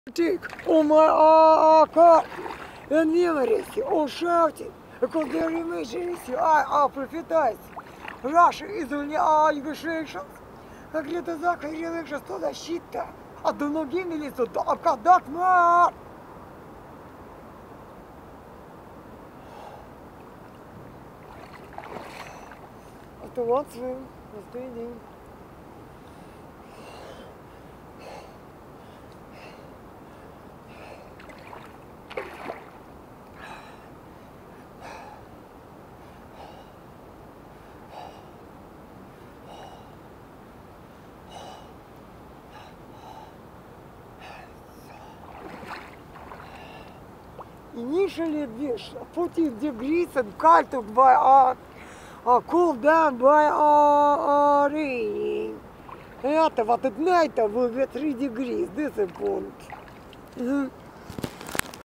Take on my car and memories or shouting because the emergency I profitize. Russia is only our negotiations. Как лето закрыли что защита. А до ноги милицию, а когда тьма. Это вот свин, настроение. Initially this 14 degrees and cold by cool down by raining. Это вот at night will be 3 degrees, this is point.